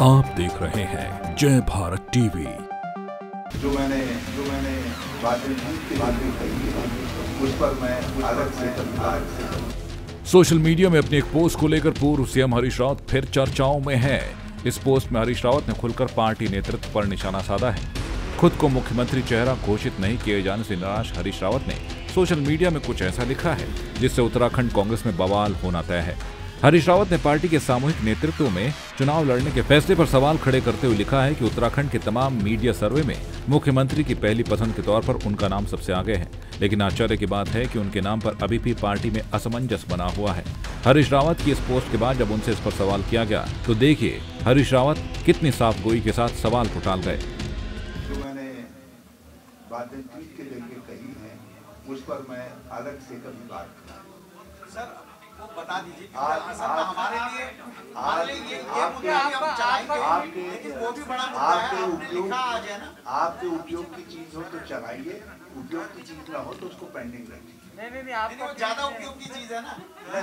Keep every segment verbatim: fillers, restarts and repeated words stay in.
आप देख रहे हैं जय भारत टीवी। जो मैंने जो मैंने बातें की बातें कही उस पर मैं अलग से अलग से सोशल मीडिया में अपनी एक पोस्ट को लेकर पूर्व सीएम हरीश रावत फिर चर्चाओं में है। इस पोस्ट में हरीश रावत ने खुलकर पार्टी नेतृत्व पर निशाना साधा है। खुद को मुख्यमंत्री चेहरा घोषित नहीं किए जाने से निराश हरीश रावत ने सोशल मीडिया में कुछ ऐसा लिखा है जिससे उत्तराखंड कांग्रेस में बवाल होना तय है। हरीश रावत ने पार्टी के सामूहिक नेतृत्व में चुनाव लड़ने के फैसले पर सवाल खड़े करते हुए लिखा है कि उत्तराखंड के तमाम मीडिया सर्वे में मुख्यमंत्री की पहली पसंद के तौर पर उनका नाम सबसे आगे है, लेकिन आश्चर्य की बात है कि उनके नाम पर अभी भी पार्टी में असमंजस बना हुआ है। हरीश रावत की इस पोस्ट के बाद जब उनसे इस पर सवाल किया गया तो देखिए हरीश रावत कितनी साफ गोई के साथ सवाल को टाल गए। जो मैंने बातें ट्वीट के जरिए कही हैं उस पर मैं अलग से कभी बात करूं। सर वो बता दीजिए कि आज हमारे लिए आज ये आपके आपके लेकिन वो भी बड़ा मुद्दा है, आपके आपने उपयोग लिखा आज है ना। आपके उपयोग की चीज हो तो चलाइए, उपयोग की चीज ना हो तो उसको पेंडिंग रखिए। नहीं नहीं नहीं आपको ज्यादा उपयोग की चीज है ना।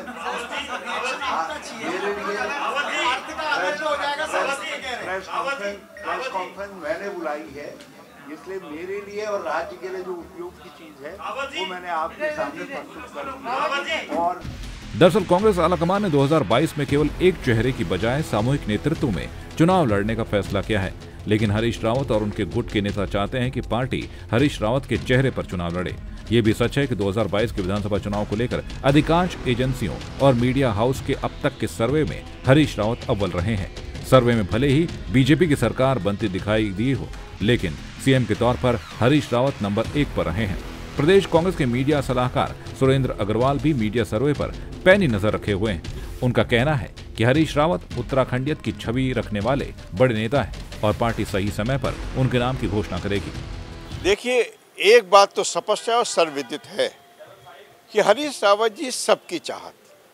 मेरे लिए हो जाएगा प्रेस कॉन्फ्रेंस प्रेस कॉन्फ्रेंस मैंने बुलाई है, इसलिए मेरे लिए और राज्य के लिए जो उपयोग की चीज है वो मैंने आपके सामने प्रस्तुत कर दी। और दरअसल कांग्रेस आलाकमान ने दो हज़ार बाईस में केवल एक चेहरे की बजाय सामूहिक नेतृत्व में चुनाव लड़ने का फैसला किया है, लेकिन हरीश रावत और उनके गुट के नेता चाहते हैं कि पार्टी हरीश रावत के चेहरे पर चुनाव लड़े। ये भी सच है कि दो हज़ार बाईस के विधानसभा चुनाव को लेकर अधिकांश एजेंसियों और मीडिया हाउस के अब तक के सर्वे में हरीश रावत अव्वल रहे हैं। सर्वे में भले ही बीजेपी की सरकार बनती दिखाई दी हो, लेकिन सीएम के तौर पर हरीश रावत नंबर एक पर रहे हैं। प्रदेश कांग्रेस के मीडिया सलाहकार सुरेंद्र अग्रवाल भी मीडिया सर्वे पर पैनी नजर रखे हुए हैं। उनका कहना है कि हरीश रावत उत्तराखंडियत की छवि रखने वाले बड़े नेता हैं और पार्टी सही समय पर उनके नाम की घोषणा करेगी। देखिए, एक बात तो स्पष्ट है और सर्वविदित है कि हरीश रावत जी सबकी चाहत।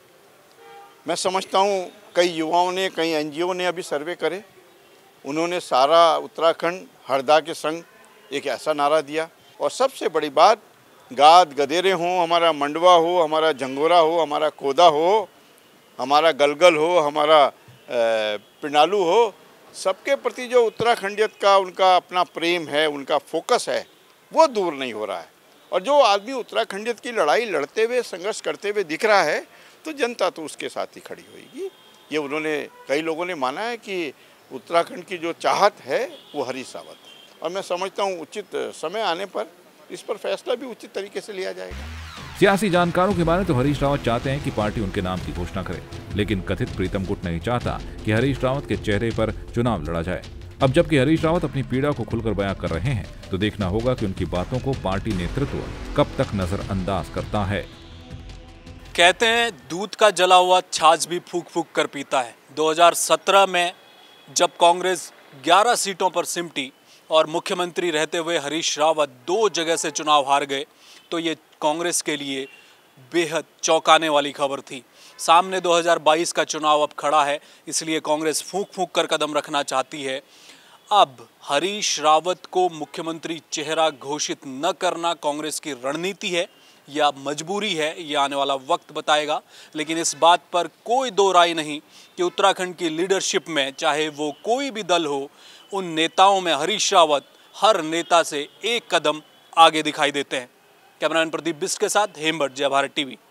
मैं समझता हूँ कई युवाओं ने, कई एनजीओ ने अभी सर्वे करे, उन्होंने सारा उत्तराखंड हरदा के संग एक ऐसा नारा दिया। और सबसे बड़ी बात, गाद गदेरे हों, हमारा मंडवा हो, हमारा जंगोरा हो, हमारा कोदा हो, हमारा गलगल हो, हमारा पिंडालू हो, सबके प्रति जो उत्तराखंडियत का उनका अपना प्रेम है, उनका फोकस है, वो दूर नहीं हो रहा है। और जो आदमी उत्तराखंडियत की लड़ाई लड़ते हुए, संघर्ष करते हुए दिख रहा है, तो जनता तो उसके साथ ही खड़ी होगी। ये उन्होंने, कई लोगों ने माना है कि उत्तराखंड की जो चाहत है वो हरीश रावत है। और मैं समझता हूँ उचित समय आने पर इस पर फैसला भी उचित तरीके से लिया जाएगा। सियासी जानकारों के माने तो हरीश रावत चाहते हैं कि पार्टी उनके नाम की घोषणा करे, लेकिन कथित प्रीतम गुट नहीं चाहता कि हरीश रावत के चेहरे पर चुनाव लड़ा जाए। अब जबकि हरीश रावत अपनी पीड़ा को खुलकर बयां कर रहे हैं, तो देखना होगा कि उनकी बातों को पार्टी नेतृत्व कब तक नजरअंदाज करता है। कहते हैं दूध का जला हुआ छाछ भी फूक फूक कर पीता है। दो हज़ार सत्रह में जब कांग्रेस ग्यारह सीटों पर सिमटी और मुख्यमंत्री रहते हुए हरीश रावत दो जगह से चुनाव हार गए, तो ये कांग्रेस के लिए बेहद चौंकाने वाली खबर थी। सामने दो हज़ार बाईस का चुनाव अब खड़ा है, इसलिए कांग्रेस फूंक फूंक कर कदम रखना चाहती है। अब हरीश रावत को मुख्यमंत्री चेहरा घोषित न करना कांग्रेस की रणनीति है या मजबूरी है, ये आने वाला वक्त बताएगा। लेकिन इस बात पर कोई दो राय नहीं कि उत्तराखंड की लीडरशिप में, चाहे वो कोई भी दल हो, उन नेताओं में हरीश रावत हर नेता से एक कदम आगे दिखाई देते हैं। कैमरामैन प्रदीप बिस्ट के साथ हेमभट्ट, जय भारत टीवी।